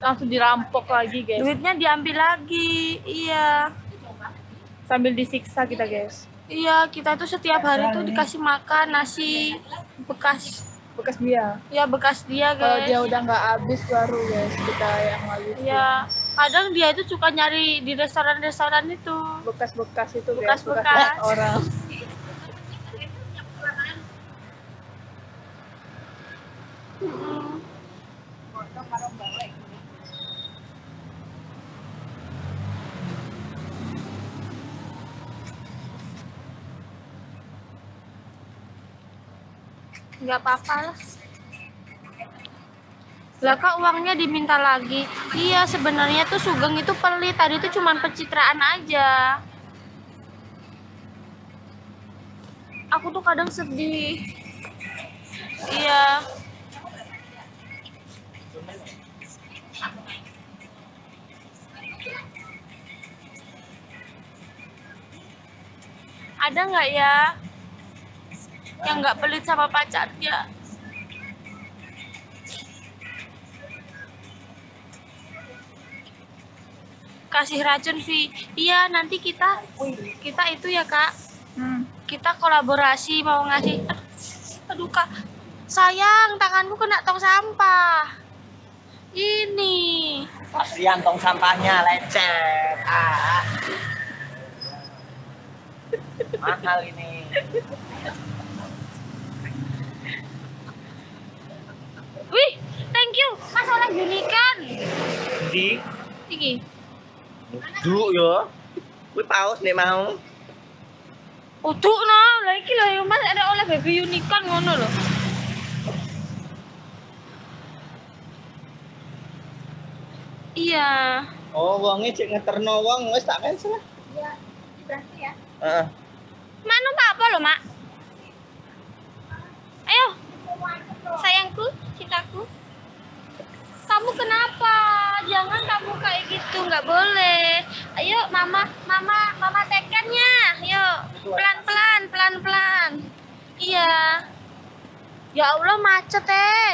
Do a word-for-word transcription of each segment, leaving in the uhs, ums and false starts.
langsung dirampok lagi guys. Duitnya diambil lagi, iya. Sambil disiksa kita guys. Iya, kita tuh setiap hari tuh dikasih makan nasi bekas bekas dia. Ya bekas dia guys. Kalau dia udah nggak habis baru guys kita yang habis. Iya, kadang dia itu suka nyari di restoran-restoran itu. Bekas-bekas itu bekas-bekas bekas orang. Hmm. Nggak apa-apa lah. Lah kak uangnya diminta lagi. Iya sebenarnya tuh Sugeng itu pelit. Tadi itu cuma pencitraan aja. Aku tuh kadang sedih. Iya. Ada nggak ya yang nggak pelit sama pacarnya? Kasih racun Vi. Iya nanti kita kita itu ya kak. Hmm. Kita kolaborasi mau ngasih. Aduh kak, sayang tanganmu kena tong sampah. Ini. Kasihan tong sampahnya lecet. Ah. Mahal ini. Wih, thank you. Mas oleh unikan. Di. Iki. Dulu ya. Kuwi paus nek mau. Uduk no, lagi lah yang mas ada oleh baby unikan ngono loh. Iya. Oh, wonge cek ngeterno wong wis tak cancel lah. Iya, berarti ya. Heeh. Mak numpak apa lo, Mak? Ayo. Sayangku, cintaku. Kamu kenapa? Jangan kamu kayak gitu, nggak boleh. Ayo, mama, mama, mama tekannya. Ayo, pelan-pelan, pelan-pelan. Iya. Ya Allah, macet eh.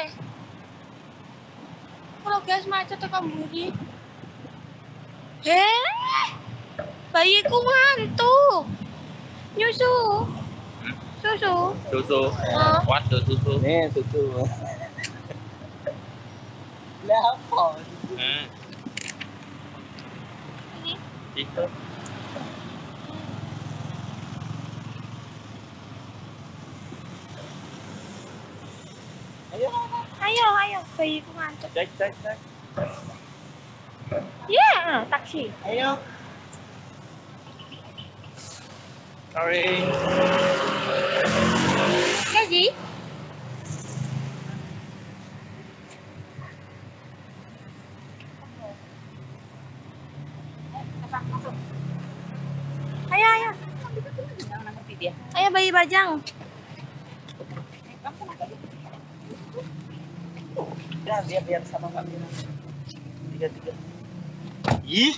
Kalau guys macet tuh kamu ini. Heh, bayiku ngantuk. Nyusu. Susu. Susu. Oh. What susu? Nih, susu. Lah apa? Hmm. Ini. Itu. Ayo, Ayo, ayo, bayiku ngantuk. cek, cek, cek. Iya, yeah, taksi. Ayo. Sorry. Gaji? Ayo, ayo. Ayo bayi bajang. Ya, dia biar sama Kak Mira. Tiga, tiga. Ih.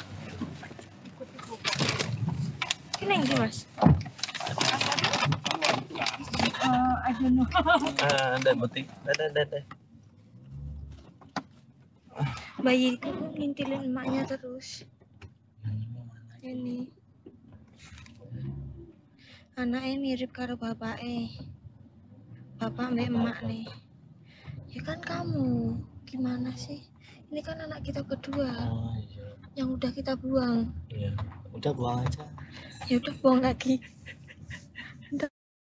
Ini yang mas. Uh, I don't know. Ah, ada butik. Ada, ada, ada. Bayiku ngintilin emaknya terus. Ini. Anaknya mirip karo bapaknya. Bapak mbak emak nih. Ya kan kamu. Gimana sih? Ini kan anak kita kedua. Oh, iya. Yang udah kita buang. Iya. Udah buang aja. Ya udah buang lagi. Ntar.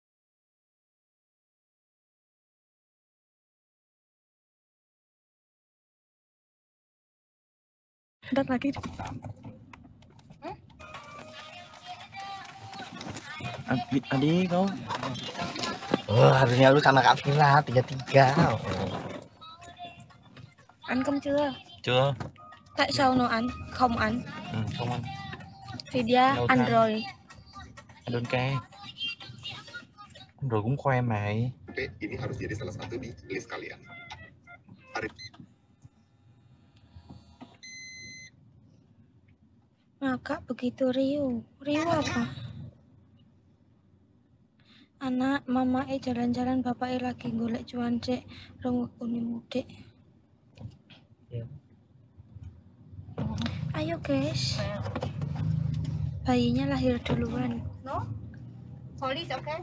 Ntar lagi. Hmm? Adi, adi kau. Oh, harusnya lu sama Kak Vila tiga tiga. Ăn cơm chưa? Chưa. Tại sao nó ăn? Không ăn. Ừ, không ăn. Vì dia Đâu ăn ăn. rồi. Đơn cay. Rồi cũng khoe mày. Ini harus jadi salah satu di list kalian. Hari... Maka begitu Rio. Rio apa? Anak mama eh jalan-jalan bapak eh lagi golek cuan cek rong wekune mudik. Ya. Ayo guys. Bayinya lahir duluan. No? Police, okay?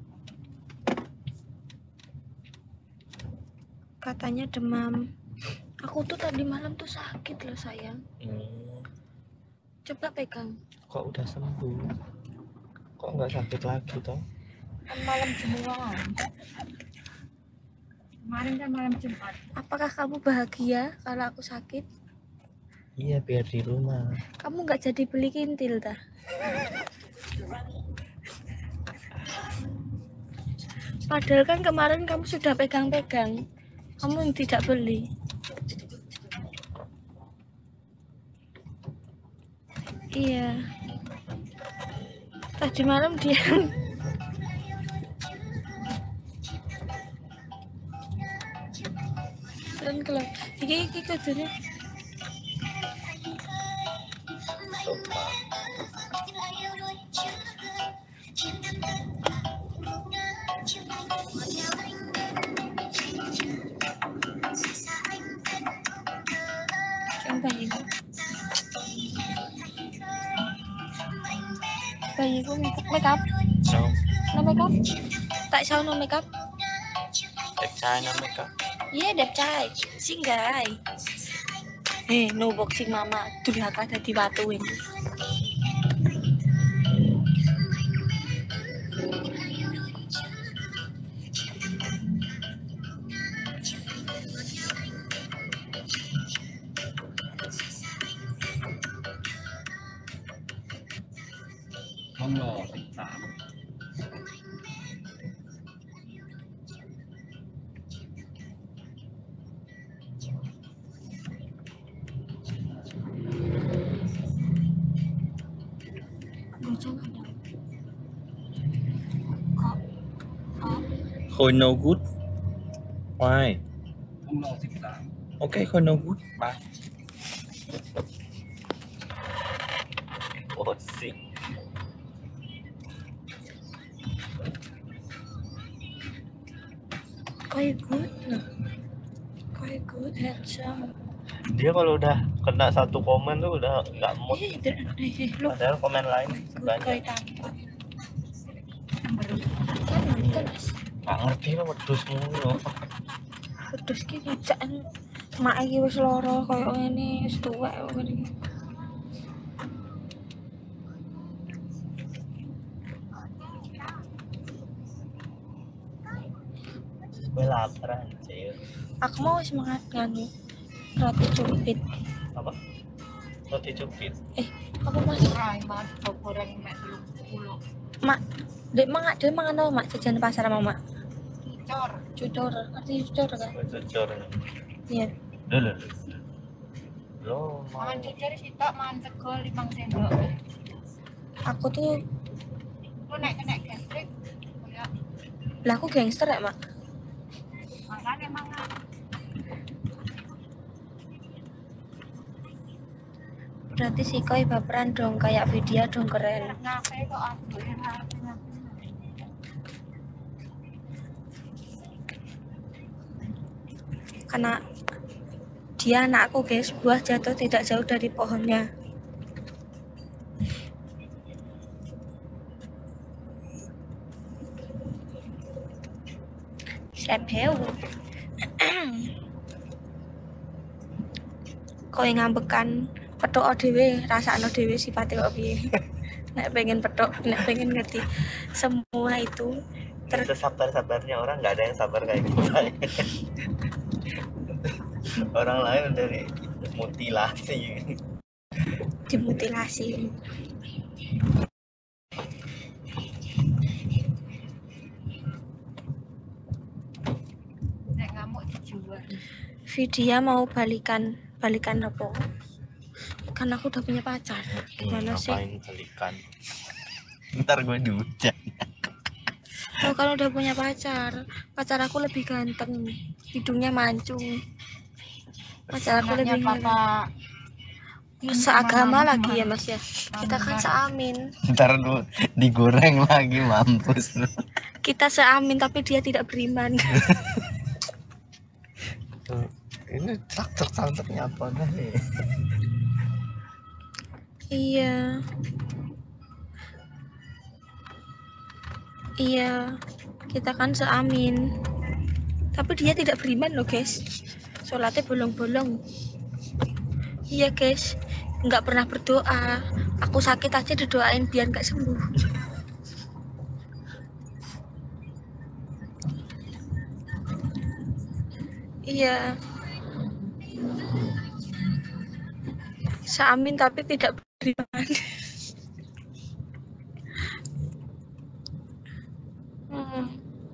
Katanya demam. Aku tuh tadi malam tuh sakit loh sayang. Hmm, Coba pegang. kok udah sembuh? Kok nggak sakit lagi toh? Kan malam Jumat. Kemarin kan malam Jumat. Apakah kamu bahagia kalau aku sakit? Iya, biar di rumah. Kamu nggak jadi beli kintil dah. Padahal kan kemarin kamu sudah pegang-pegang. Kamu yang tidak beli. Iya. Tadi malam dia dan kalau iki iki kudune bayi bayiku make up No, no make up tại sao no make up đẹp trai nó make up. iya đẹp trai xinh gái eh no boxing mama durhaka dadi watuin Không lò tám. Gojek ada kok kok Khôi no good. Why? Không lò chín tám. Ok, khôi no good. Bye. Oh, sick. quite good loh quite good handsome Dia kalau udah kena satu komen tuh udah nggak mood. eh der- eh eh, look Padahal komen lain good banyak. quite tampan kan nonton Mas. Nggak ngerti lo wedus mulu. Terus ki ngejak mak iki wis lara koyo ngene wis tuwek kok ngene. Gue lapar anjir. Aku mau wis mangan nganu roti cubit. Apa? Roti cubit. Eh, apa Mas? Rai, makan goreng mek telung puluh. Mak, dek mangan dek mangan apa Mak jajan pasar sama Mak? Cor. Cucur, arti cucur kan? Gue cucur. Iya. Dulu. Lo mau Mangan cucur sitok, mangan sego limang sendok. Aku tuh Lu naik kena gastrik. Ya, lah aku gangster ya Mak. makanya mangan. Berarti si Koi baperan dong kayak video dong keren. Ngapain kok aku yang harusnya. Karena dia anakku guys, buah jatuh tidak jauh dari pohonnya. Sepeu. Kau yang ngambekan petok dhewe, rasakno dhewe sipate kok piye. Nek pengen petok, nek pengen ngerti semua itu ter sesabar-sabarnya orang nggak ada yang sabar kayak kita. Orang lain udah mutilasi. dimutilasi. Nek ngamuk dijual. Vidya mau balikan balikan apa? Kan aku udah punya pacar. Gimana sih? Ngapain balikan? Ntar gue dihujat. Oh, kalau udah punya pacar, pacar aku lebih ganteng, hidungnya mancung. Pacar aku lebih Papa seagama lagi ya Mas ya. Kita kan seamin. Ntar lu digoreng lagi mampus lu. Kita seamin tapi dia tidak beriman. Tuh, ini traktor traktornya apa nih? Iya. Iya. Kita kan seamin. Tapi dia tidak beriman loh guys. Sholatnya bolong-bolong. Iya guys. Nggak pernah berdoa. Aku sakit aja didoain biar nggak sembuh. Iya. Seamin tapi tidak beriman. hmm.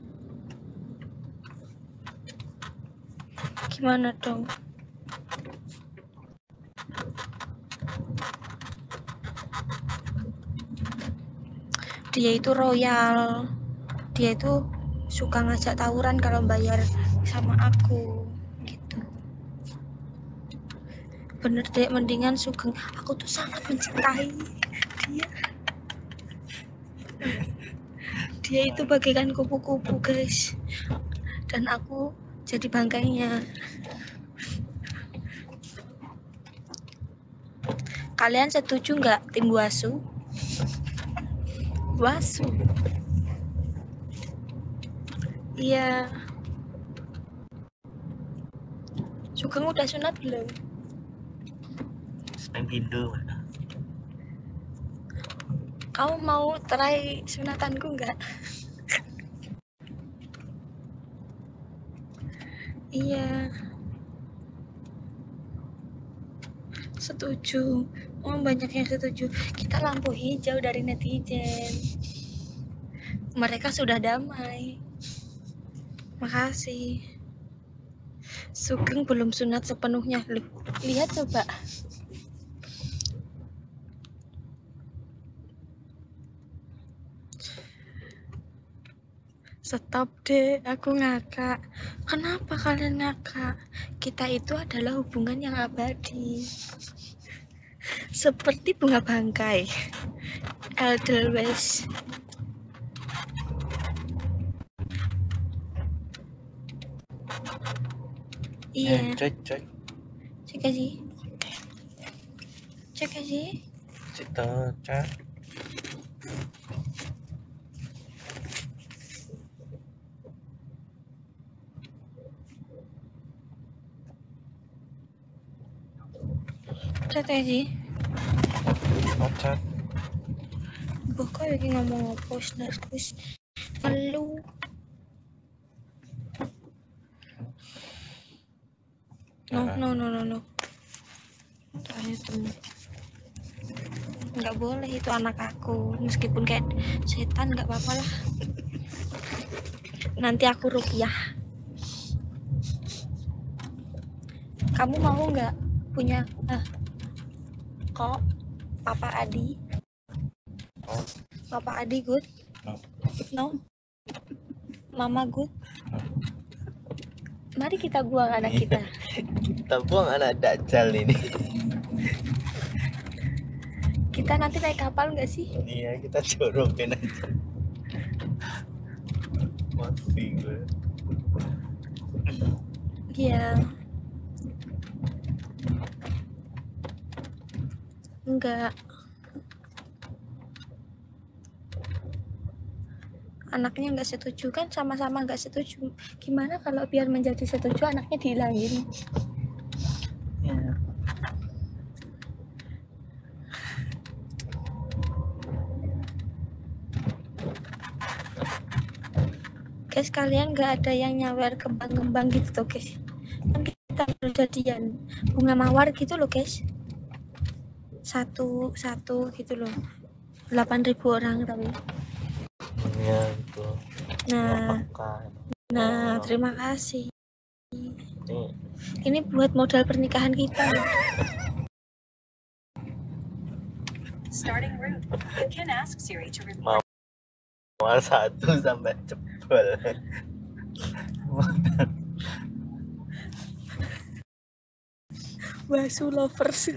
Gimana dong? Dia itu royal. Dia itu suka ngajak tawuran kalau bayar sama aku gitu. Bener deh, mendingan Sugeng. Aku tuh sangat mencintai dia. Dia itu bagaikan kupu-kupu guys, dan aku jadi bangkainya. Kalian setuju nggak tim Wasu? Wasu. Iya. Sugeng udah sunat belum? Sedang tidur. Kamu mau try sunatanku nggak? Iya. Setuju. Oh, banyak yang setuju. Kita lampu hijau dari netizen. Mereka sudah damai. Makasih. Sugeng belum sunat sepenuhnya. Loh, lihat coba. Stop deh, aku ngakak. Kenapa kalian ngakak? Kita itu adalah hubungan yang abadi. Seperti bunga bangkai. Edelweiss. Iya. Cek cek. Cek aja. Cek aja. Cek cek. Cek aja. Cek. Boko lagi ngomong apa terus lalu no no no no no itu nggak boleh, itu anak aku, meskipun kayak setan nggak apa-apa lah. Nanti aku ruqyah. Kamu mau nggak punya ah, kok Papa Adi? Oh. Papa Adi good? No. No? Mama good? Mari kita buang anak kita. Kita buang anak dajjal ini. Kita nanti naik kapal nggak sih? Iya, kita jorokin aja. Masih gue. Iya. Enggak. Anaknya nggak setuju kan, sama-sama nggak setuju. Gimana kalau biar menjadi setuju anaknya dihilangin? Ya. Guys, kalian nggak ada yang nyawer kembang-kembang gitu tuh guys. Kan kita baru jadian bunga mawar gitu loh guys. Satu satu gitu loh. delapan ribu orang tapi. Ya itu. Nah, nah terima kasih. Ini buat modal pernikahan kita. Starting route. You can ask Siri to report. Mawar satu sampai jebol. Wasu lovers.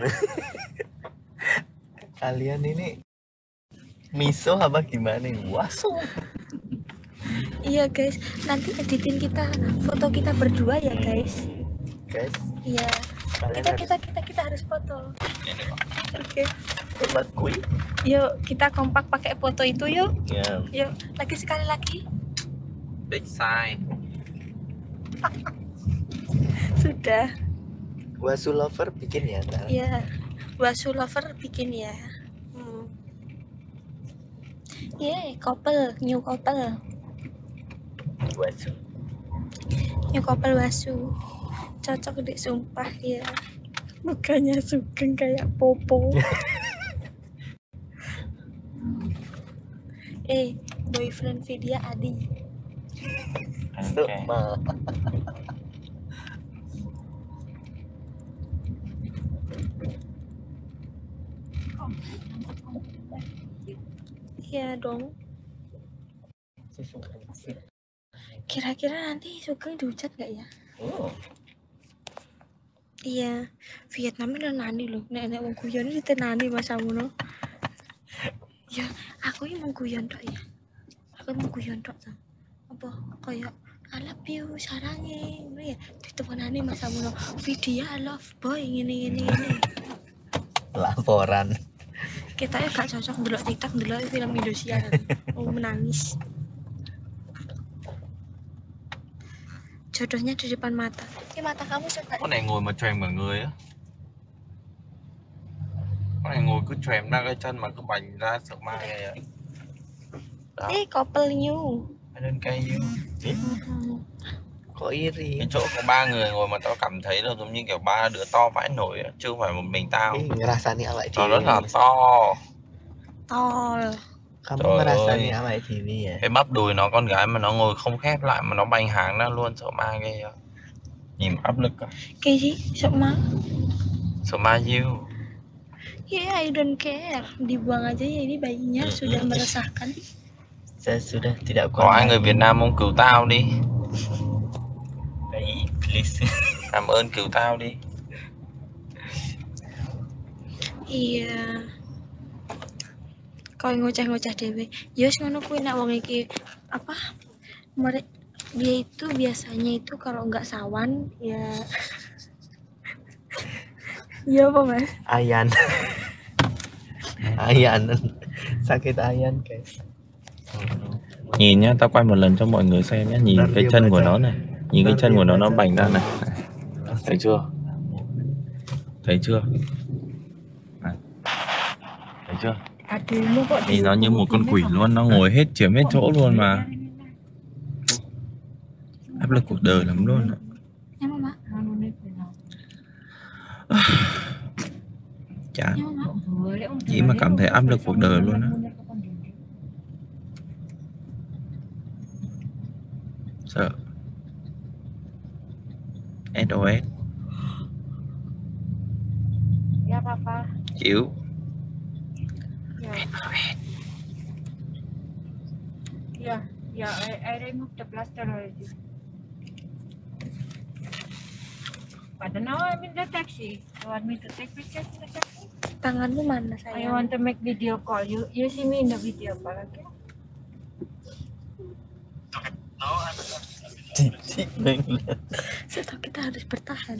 Kalian ini miso apa gimana nih? Wasu. Iya guys, nanti editin kita foto kita berdua ya guys. Guys. Iya, Kita kita kita kita harus foto. Ini kok. Oke. Buat kui. Yuk kita kompak pakai foto itu yuk. Ya. Yuk lagi sekali lagi. Big sign. Sudah. Wasu lover bikin ya, ntar. Ya. Wasu lover bikin ya. Hmm. Yeay, couple, new couple. Wasu. New couple Wasu. Cocok deh sumpah ya. Mukanya Sugeng kayak Popo. eh, boyfriend Vidya Adi. Sama. Iya dong. Kira-kira nanti Sugeng dihujat gak ya? Oh. Iya, Vietnam itu nani loh. Nek-nek wong guyon iki tenani Mas Amuno. Ya, aku ini mau guyon tok ya. Aku mau guyon tok to. Apa kayak I love you sarange ngono ya. Ditemenani Mas Amuno. Video I love boy ngene-ngene ngene. Laporan. Kita ya gak cocok ndelok TikTok, ndelok film Indosiar. Mau menangis. Jodohnya di depan mata. Ini mata kamu suka. Con này ngồi mà trèm cả người á. Con này ngồi cứ trèm ra cái chân mà cứ bành ra sợ ma này á. Đó. Eh, couple new. Lên cây yêu. Có iri. Cái chỗ có ba người ngồi mà tao cảm thấy là giống như kiểu ba đứa to vãi nổi á, chứ không phải một mình tao. Ngerasani awak Nó dhewe. rất là to. Tol. Kamu Trời ngerasani ơi. awak dhewe ya. Cái bắp đùi nó con gái mà nó ngồi không khép lại mà nó bành hàng ra luôn, sợ ma ghê á. Nhìn áp lực á. Cái gì? Sợ ma? Sợ ma yêu. Ya, I don't care. Dibuang aja ya, ini bayinya sudah meresahkan. Saya sudah tidak Có kuat. ai người Việt Nam không cứu tao đi. Bayi iblis. Cảm ơn cứu tao đi. Iya. Kau ngoceh-ngoceh dewe. Yos ngono kuwi nek wong iki apa? Mere dia itu biasanya itu kalau nggak sawan ya. Iya apa Mas? Ayan. Ayan. Sakit ayan guys. Nhìn nhá, tao quay một lần cho mọi người xem nhé. Nhìn Làm cái điều chân mà của chân. nó này. Nhìn cái Làm chân điều của nó mà nó chân. bành ra này. Thấy chưa? Thấy chưa? Này. Thấy chưa? Nhìn nó như một con quỷ luôn. Nó ngồi hết, chiếm hết chỗ luôn mà. Áp lực cuộc đời lắm luôn. Em Mama. Chán. Em Mama. Chỉ mà cảm thấy áp lực cuộc đời luôn á. Sợ. ét ô ét. Ya papa. Chịu. Yeah, yeah. I, I removed the plaster already. But now I'm in the taxi. You want me to take pictures in the taxi? Tanganmu mana I sayang? want to make video call. You you see me in the video call, okay? Setau kita harus bertahan.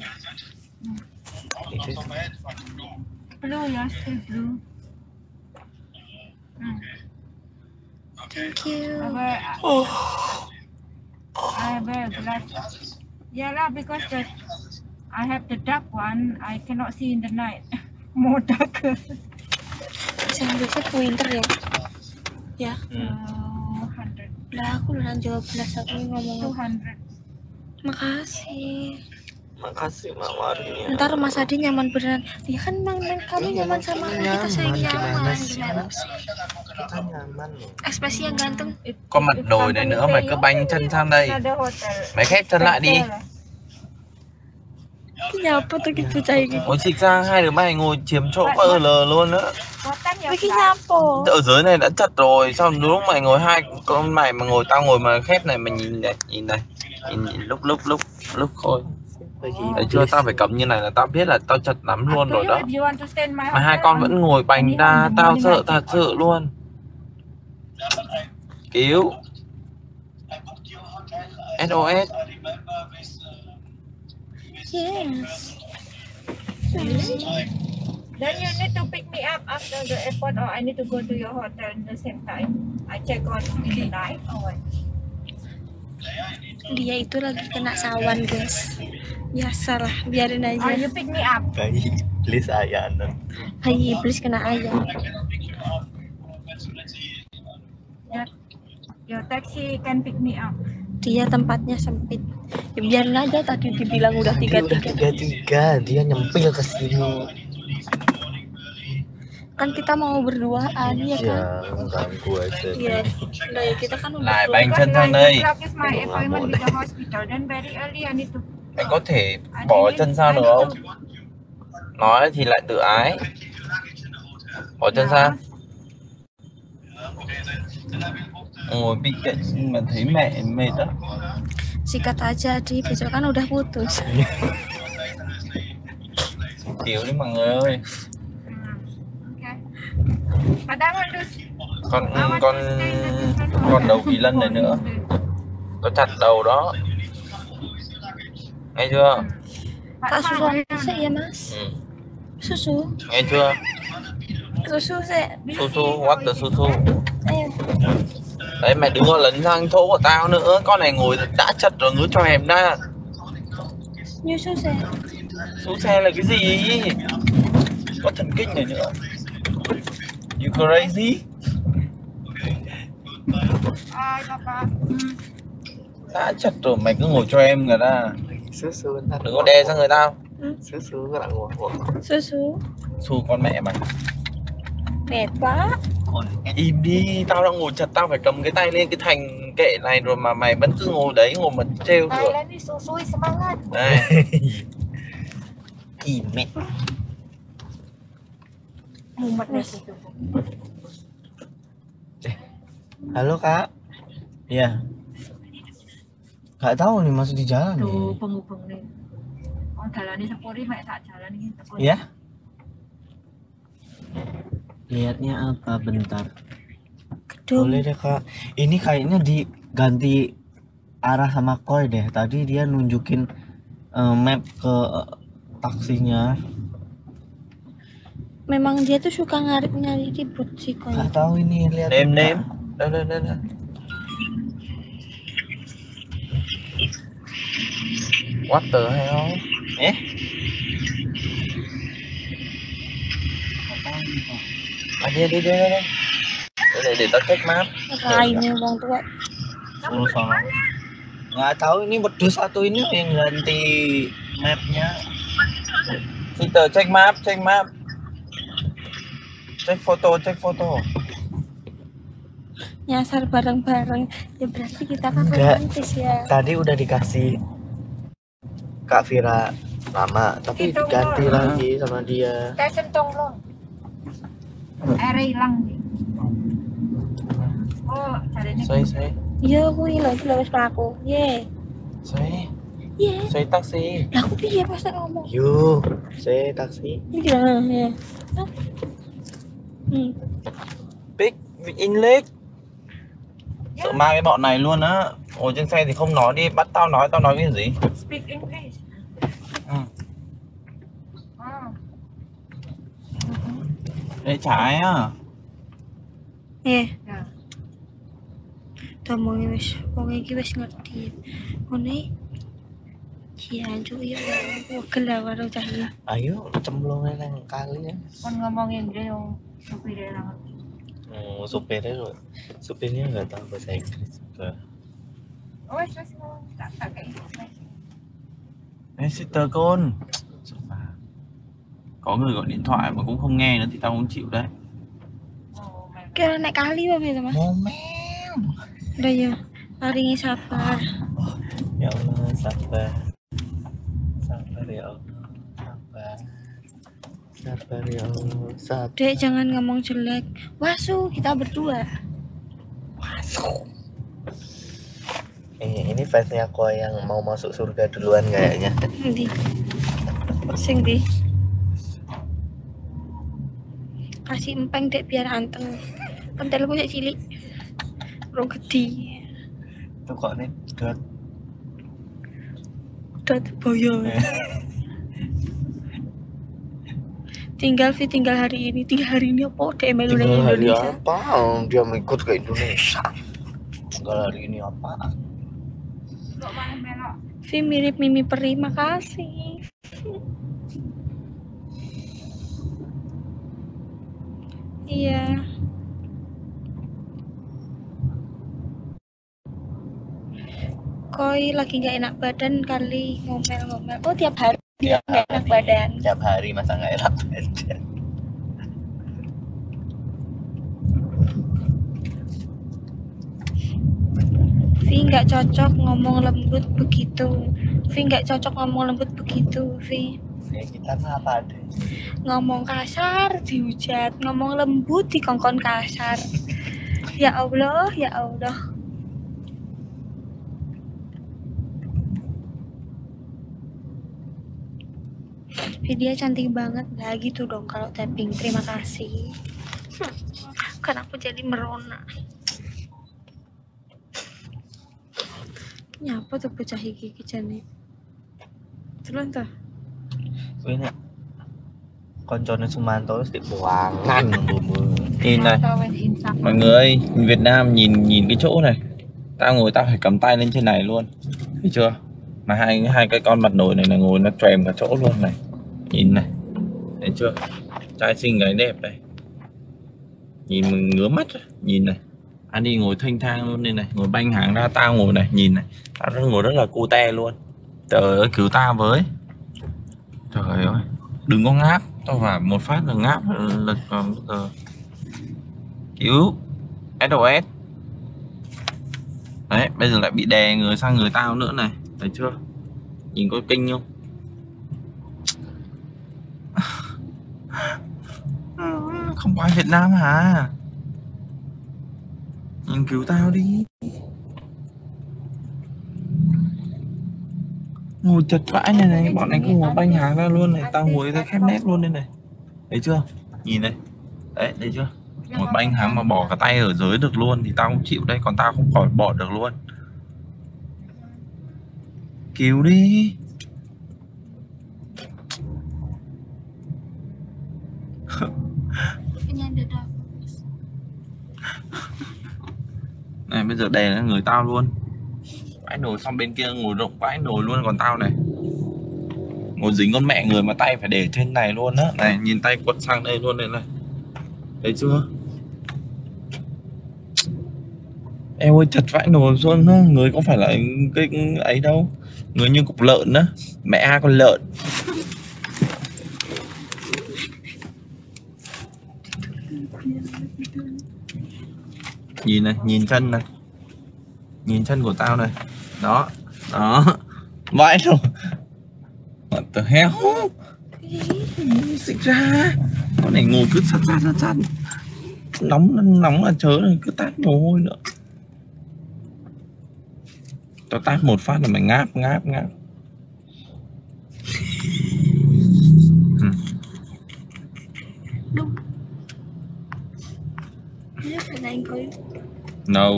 Blue, yeah, still blue. Hmm. Thank you. I wear, oh. I wear glass. Yeah lah, because the I have the dark one. I cannot see in the night. More darker. Yang biasa pointer ya. Ya. Uh, hundred. Lah aku udah jawab belas aku Two ngomong. hundred. Makasih. Makasih mawarnya. Ntar Mas Adi nyaman beneran. Ya kan Bang Bang kamu Iya, nyaman emang sama kita kita sayang nyaman. nyaman. Gimana sih? Gimana sih? Kita nyaman loh. Ekspresi yang ganteng. Có mặt đồi này nữa, mày cứ banh chân sang đây. Another hotel. Mày khép chân lại đi. Nyapa tuh gitu cai gitu. Ôi xịt ra, hai đứa mày ngồi chiếm chỗ vỡ lờ luôn á. What time you Bikin fly? nyapo. Ở dưới này đã chật rồi, sao lúc mày ngồi hai con mày mà ngồi tao ngồi mà khép này mày nhìn này, nhìn này. Nhìn, nhìn lúc lúc lúc lúc thôi. Bayi Thấy chưa, iblis. tao phải cầm như này là tao biết là tao chật lắm luôn Up to rồi you đó. if you want to stay in my Mà hai hotel con on- vẫn ngồi bành ra, tao sợ thật sự luôn. Cứu. ét ô ét. Yes. Then you need to pick me up after the airport, or I need to go to your hotel at the same time. I check out in the night or what? Dia itu lagi kena sawan guys. Biasalah, biarin Or aja. you pick me up. Bayi iblis ayanan. Hai iblis kena ayam. Your, your taxi can pick me up. Dia tempatnya sempit. Ya, biarin aja, tadi dibilang udah tiga Dia udah tiga. tiga tiga, dia nyempil ke sini. Kan kita mau berduaan ya kan? Ya, ganggu aja. Iya. Nah, ya kita kan udah Lại berdua. bánh chân Because sang nine đây. o'clock is my appointment with the hospital. Then very early I need to. Anh có thể I bỏ need- chân sang I được need không? to- Nói thì lại tự ái. Bỏ chân sang. Ngồi bị cạnh mà thấy mẹ mệt đó. Sikat aja di, besok kan udah putus. Chịu đi mọi người ơi. Okay. But I want to. Con I want con to stay in the different con đầu hotel kỳ lân này nữa. before Có chặt đầu đó. Nghe chưa? But Kak susu fine. sih ya mas? Ừ. Susu, Nghe chưa? susu sih. Susu, what the susu? Ayo. Đấy mày đừng có lấn sang chỗ của tao nữa. Con này ngồi đã chật rồi ngứa cho em ra. Nyusu sih. Số xe là cái gì? Có thần kinh này nữa. You crazy? Ay, Papa. Mm. Đã chật rồi mày cứ ngồi cho em người ta. Susu ntar. Đừng có đè sang người tao. Susu nggak ngomong. Susu. Xu con mẹ mày. Mệt quá. Im đi, tao đang ngồi chật, tao phải cầm cái tay lên cái thành kệ này rồi mà mày vẫn cứ ngồi đấy, ngồi mà trêu được. Thailand ni susui semangat. Đây. Im mẹ. Mumet nih situ. Halo kak. Iya. Gak tahu nih masih di jalan Tuh nih. penghubung nih. Oh jalan ini sepuri mek tak jalan ini. Ya. Lihatnya apa bentar? Gedung. Boleh deh kak. Ini kayaknya diganti arah sama Koi deh. Tadi dia nunjukin eh, map ke eh, taksinya. Memang dia tuh suka ngarik-nyari ribut sih kok. Gak tahu ini lihat. Nêm nêm. Đây đây đây đây. What the hell? Eh? À đi đi đi đi. Đây để để tao check map. Lainnya bang tua. Suruh sama. Nggak tahu ini berdua satu ini yang ganti mapnya. Peter check map, check map. Check foto, check foto. Nyasar bareng-bareng. Ya berarti kita kan Enggak. romantis ya. Tadi udah dikasih Kak Vira nama, tapi Itu diganti loh. lagi sama dia. Kayak sentong loh. Air hilang nih. Oh, jalan ini. Xoay xoay. Iya aku hilang jelas pelaku. Ye. Xoay. Ye. Xoay taxi. Lah aku piye pas tak ngomong. Yuk, saya taksi. Ini gimana ya? Hmm. Big English. Sợ mang cái bọn này luôn á. Ngồi trên xe thì không nói đi, bắt tao nói, tao nói cái gì? Speak English. Ừ. Oh. Ê trái á. Ye. Ya. Tomongnya wis wong iki wis ngerti. Ngene. Ciancu ya wegel lah karo cah iki. Ayo cemplungin yang kali ya. Kon ngomong Inggris yang supirnya lah. Oh, supirnya supirnya nggak tahu bahasa Inggris juga. Oh, wes wes ngomong tak tak kayak gitu. Ê sister con. Sợ bà. Có người gọi điện thoại mà cũng không nghe nữa thì tao không chịu đấy. Oh, my Kira naik kali apa itu mas? Momel. Udah ya, paringi sabar. Ya Allah, sabar. Sabar ya Allah. Sabar. Sabar ya Allah. Sabar. Dek jangan ngomong jelek. Wasu kita berdua. Eh, ini fansnya aku yang mau masuk surga duluan kayaknya. Nanti. Sing di. Kasih empeng dek biar anteng. Pentel punya cilik. Ro gede. Itu kok nih dot. Dot boyo. Tinggal Vi, tinggal hari ini. Tinggal hari ini apa? D M Tinggal hari Indonesia. apa? Dia mau ikut ke Indonesia. Tinggal hari ini apa? Kok mana melok? Vi mirip Mimi Peri, makasih. Iya. Koi lagi nggak enak badan kali, ngomel-ngomel. Oh tiap hari dia nggak enak badan. Tiap hari masa nggak enak badan. Vi nggak cocok ngomong lembut begitu. Vi nggak cocok ngomong lembut begitu, Vi. Ya kita mah apa ada? Ngomong kasar dihujat, ngomong lembut dikongkon kasar. Ya Allah, ya Allah. Dia cantik banget. Nah gitu dong kalau tapping. Terima kasih. Hmm, kan aku jadi merona. Nyapa tuh bocah iki iki jane. Terus ta? Kuwi nek koncone Sumanto wis dibuangan bumbu. Nhìn này, Tao bên Insak. mọi người ơi, Việt Nam nhìn nhìn cái chỗ này. Tao ngồi tao phải cầm tay lên trên này luôn. Thấy chưa? Mà hai hai cái con mặt nổi này là ngồi nó trèm cả chỗ luôn này. Nhìn này. Thấy chưa? Trai xinh gái đẹp đây. Nhìn mình ngứa mắt rồi. Nhìn này. Anh đi ngồi thênh thang luôn đây này, ngồi banh hàng ra, tao ngồi này, nhìn này. Tao đang ngồi rất là cute luôn. Trời ơi, cứu tao với. Trời ơi, đừng có ngáp. Tao vào một phát là ngáp lật vào bây giờ. Cứu ét ô ét. Đấy, bây giờ lại bị đè người sang người tao nữa này. Thấy chưa? Nhìn có kinh không? Không phải Việt Nam hả? Nhìn cứu tao đi. Ngồi chật vãi này này, bọn này cứ ngồi banh hàng ra luôn này. Tao ngồi ra khép nét luôn đây này. Thấy chưa? Nhìn này. Đấy, thấy chưa? Ngồi banh hàng mà bỏ cả tay ở dưới được luôn thì tao không chịu đây. Còn tao không khỏi bỏ được luôn. Cứu đi. Này bây giờ đè lên người tao luôn. Vãi nồi, xong bên kia ngồi rộng vãi nồi luôn. Còn tao này ngồi dính con mẹ người mà tay phải để trên này luôn á. Này nhìn tay quật sang đây luôn này này. Thấy chưa? Em ơi chật vãi nồi luôn á. Người có phải là cái ấy đâu. Người như cục lợn á. Mẹ hai con lợn. Nhìn này, nhìn chân này. Nhìn chân của tao này. Đó, đó. Vãi rồi. What the hell? Xịt ra. Con này ngồi cứ sát sát sát sát. Nóng nóng là chớ rồi, cứ tát mồ hôi nữa. Tao tát một phát là mày ngáp ngáp ngáp. Ừ. Đúng. Nhất là anh có. No.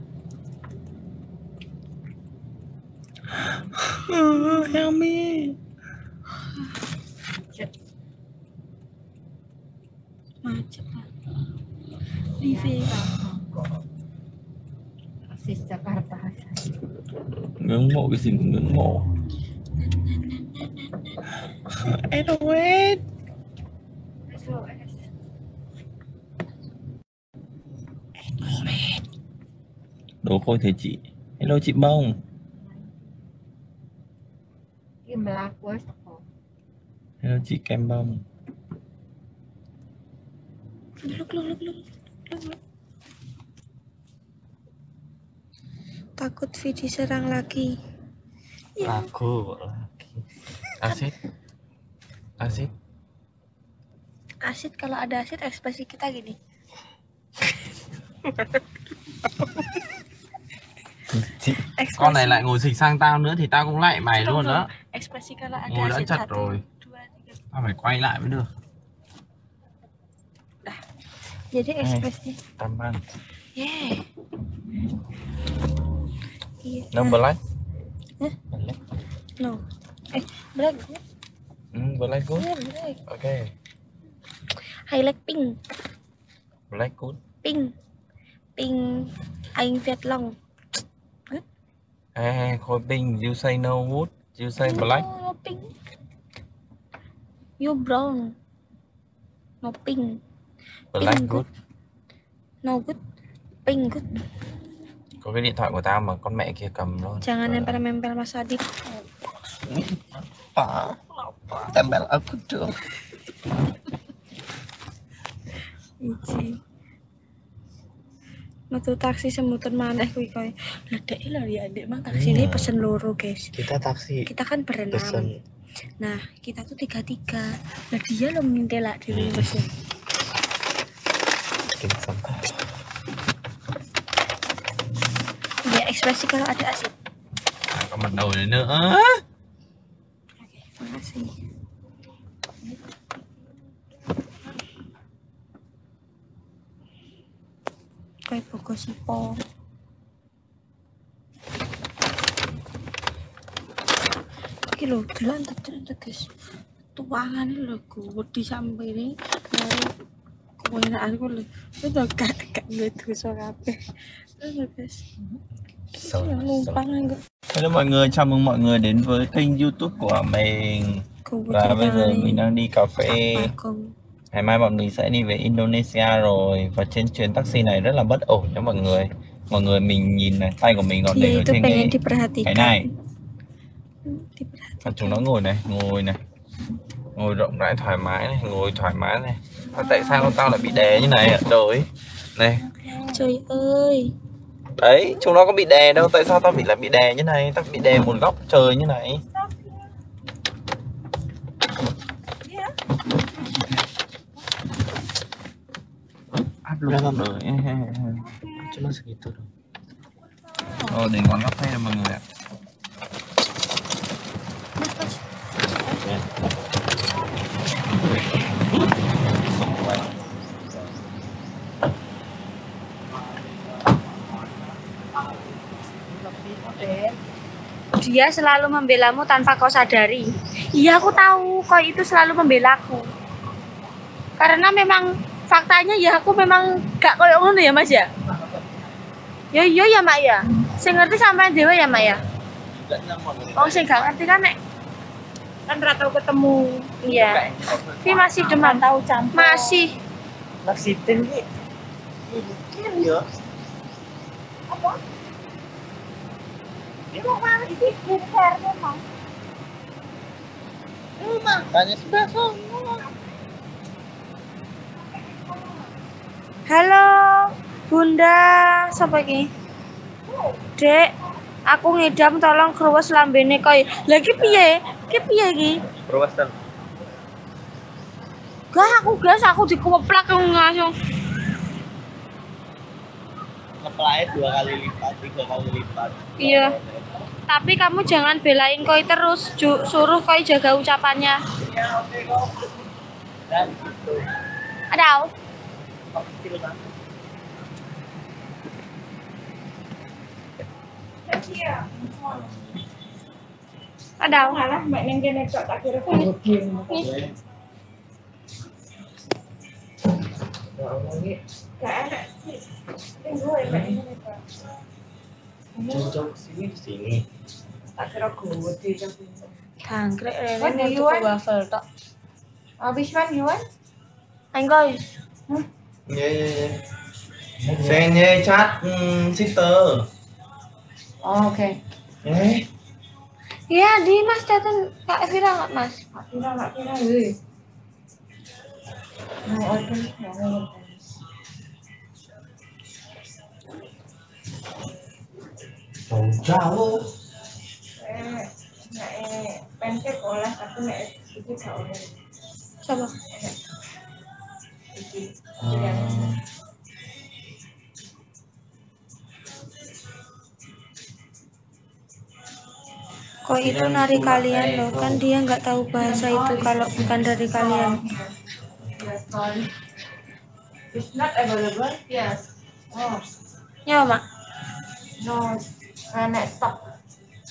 Help me. Macet lah. Di V. Sis Jakarta. Ngưỡng mộ cái gì cũng ngưỡng mộ. ét ô ét. Đồ khôi thể chị. Hello chị Bông. Kim Lakus. Hello chị Kem Bông. Look, look, look, look, look. Takut Vi diserang lagi. Ya. Aku lagi. Asid. Asid. Asid, kalau ada asid ekspresi kita gini. Ekspresi. Con này lại ngồi xịch sang tao nữa thì tao cũng lại mày Không, luôn không. đó. Ekspresi kalau ada Ngồi đã asid chật satu, rồi. dua, tiga. Tao phải quay lại mới được. Jadi ekspresi. Tamban. Yeah. Iya. No black. Hah? Black. No. Eh, black. Ừ, black good. Iya, black. Ok. I like pink. Black good. Pink. Pink. Anh Việt Long. À, khôi pink. You say no wood. You say black. No, pink. You brown. No pink. Black Pink good. No good. Pink good. Có cái điện thoại của tao mà con mẹ kia cầm luôn. Jangan nempel-nempel Mas Adit. Pak, tempel aku dong. Iji. Metu taksi semutan maneh kuwi koy. Lah dek lho ya ndek mang taksi ini pesen loro, guys. Kita taksi. Kita kan berenam. Pesen. Nah, kita tuh tiga-tiga. Nah, dia lo mintelak diri mesin. Kita sampai. Ya, ekspresi kalau ada asik. À, còn mặt đầu này nữa. Oke, makasih. Kayak buku sipo. Iki lho, delantet-delantet guys. Tuangan lho gede sampai ini. Kewenaan ku lho. Udah gak gak ngedus kabeh. Terus guys. Yang numpang enggak. Hello mọi người, chào mừng mọi người đến với kênh YouTube của mình. Và bây giờ mình đang đi cà phê. Ngày mai bọn mình sẽ đi về Indonesia rồi. Và trên chuyến taxi này rất là bất ổn nha mọi người. Mọi người mình nhìn này, tay của mình còn để ở trên cái, cái này. Và chúng nó ngồi này, ngồi này. Ngồi rộng rãi thoải mái này, ngồi thoải mái này. Và tại sao tao lại bị đè như này ạ? Trời này. Trời ơi. Đấy, chúng nó có bị đè đâu, tại sao tao bị lại bị đè như này? Tao bị đè một góc trời như này. Áp lực rồi. Cuma segitu dong. Ờ, để ngón cà phê này mọi người ạ. Dia selalu membelamu tanpa kau sadari. Iya, aku tahu kau itu selalu membelaku. Karena memang faktanya ya aku memang gak koyo ngono ya Mas ya. Ya iya ya Mak ya. Sing ngerti sampean dhewe ya Mak ya. Oh sing gak ngerti kan nek Kan ora tau ketemu. iya. Tapi masih demam. Tahu campur. Masih. Laksitin ki. Ini ya. Apa? Dia mau mana sih? Skincare memang. Emang tanya sebelah sono. Halo, Bunda, sapa iki? Dek, aku ngidam tolong kruwes lambene koy. Lah iki piye? Iki piye iki? Perwasan. Gak aku gas, aku dikeplak langsung. Ngeplay dua kali lipat, tiga kali lipat. Iya. Tapi kamu jangan belain koi terus, Ju, suruh koi jaga ucapannya. Dan gitu. Ada. Ada. Malah mbak neng kene kok tak kira gak enak sih. Tunggu ya mbak neng kene kok. Cocok sini sini. Tak kira gede tapi. Tangkrek What do rene you tuku want? waffle tok. Oh, which one you want? Anh coi. Iya iya iya. Saya nye chat hmm, sister. Oh, okay. Eh, Iya, di Mas datang Kak Vira nggak Mas? Tak kira tak kira hei. Mau order mau order. jauh. Eh, nek eh pancake olah tapi nek iki gak oleh. Coba. Iki. Hmm. Kok itu nari kalian loh, kan dia nggak tahu bahasa itu kalau bukan dari kalian. Yes, sorry. It's not available? Yes. Oh, Ya, Mak. no. Uh, next stop.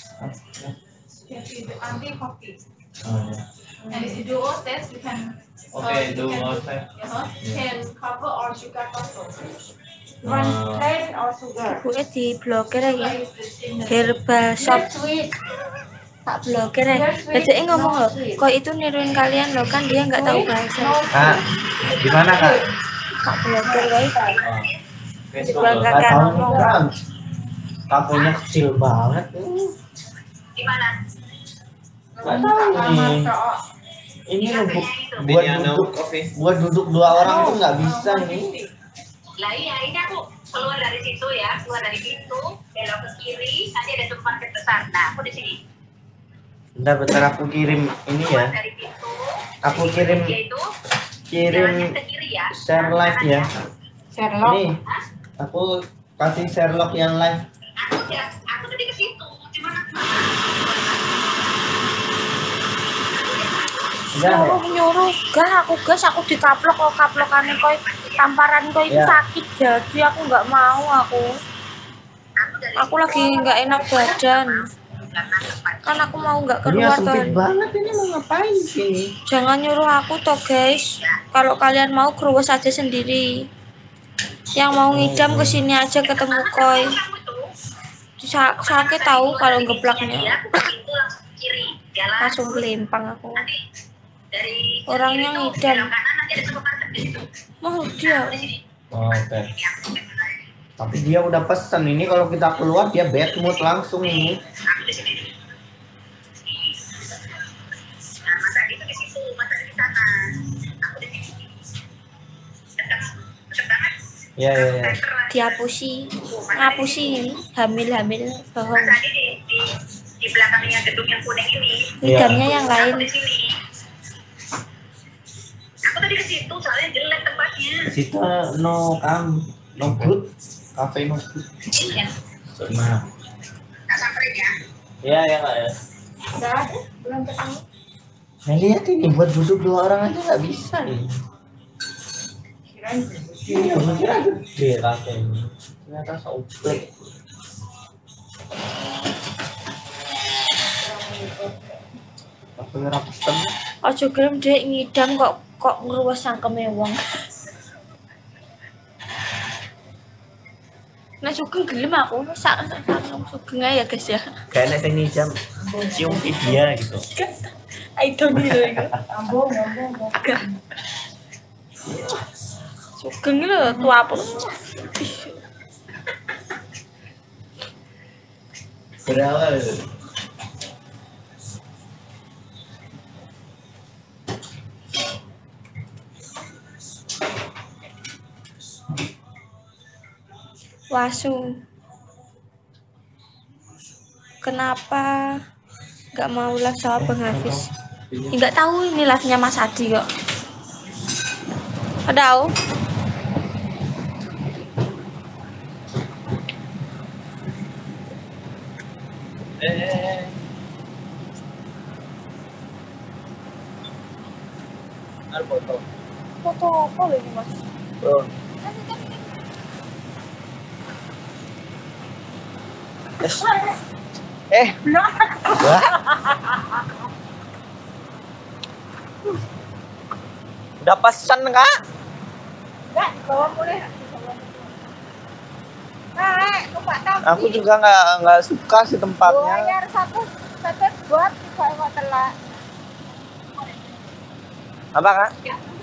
Nanti kopi. Oh, ya. And if you do all this, you can Okay, do what? Can cover or sugar bottle. One Uh, plain or sugar? Gue di blokir lagi. Herbal shop. Tak blokir ya. Jadi ngomong loh, kok itu niruin kalian loh kan dia nggak tahu bahasa. Kak, gimana kak? Tak blokir guys. Facebook Gak nggak kan tahu ngomong. kan? Kafenya kecil banget. Gimana? Nggak tahu nih. Ini loh bu, buat duduk, buat duduk dua orang tuh nggak bisa ini. Lah iya, ini aku keluar dari situ ya, keluar dari pintu, belok ke kiri, tadi ada supermarket besar. Nah, aku di sini. Bentar, bentar aku kirim ini ya. Dari pintu, Aku kirim yaitu kirim jalannya ke kiri ya. share live ya. Sherlock. Ini aku kasih Sherlock yang live. Aku ya, aku tadi ke situ, cuman aku Udah ya? Nyuruh nyuruh, gas aku gas aku dikaplok kok kaplokannya koi tamparan koi itu Ya. sakit jadi aku nggak mau aku. Aku lagi nggak enak badan. Kan aku mau nggak Ini keluar sempit tuh. banget ini mau ngapain sih? Jangan nyuruh aku toh guys. Kalau kalian mau keruas aja sendiri. Yang mau ngidam kesini aja ketemu koi. Sa sakit tahu kalau geplaknya. aku ke pintu langsung ke kiri, jalan. Langsung lempang aku. Nanti dari Orangnya kiri tuh, ngidam. belok kanan nanti ada supermarket di situ. Mau dia. Di sini. Oke. Tapi dia udah pesen ini kalau kita keluar dia bad mood langsung ini. Aku di sini. Nah, Mas Adi itu di situ, Mas Adi di sana. Aku di sini. Dekat, dekat banget. Ya ya ya. Dihapusi. Ngapusi ini hamil-hamil bohong. Mas Adi di, di, di belakangnya gedung yang kuning ini. Ngidamnya yang lain. Aku di sini. Aku tadi ke situ soalnya jelek tempatnya. Situ no kam no good cafe no good. Iya. Nah. Nggak samperin ya. Ya ya nggak ya. Nggak ada, belum ketemu. Nah lihat ini buat duduk dua orang aja nggak bisa nih. Iya, kira gede kafenya. Ternyata soplek. Kafenya rapesten. Ojo gelem dek ngidam kok kok ngruwes sangkeme wong. Nah sugeng gelem aku sak sak sugeng ae ya guys ya. Kayaknya saya nih jam cium dia gitu. I don't know itu. Ambung, ambung, ambung. Sugeng lho tua apa. Berawal. Wasu. Kenapa nggak mau live sama Bang Hafiz? Nggak tahu ini live-nya Mas Adi kok. Tahu? Eh. Ada foto. Foto apa lho ini Mas? Oh. Eh. Wah. Udah pesan kak? Nggak, bawa boleh. Nah, lupa tahu. Aku juga nggak nggak suka sih tempatnya. Bayar satu, satu buat kalau nggak telat. Apa kak? Ya,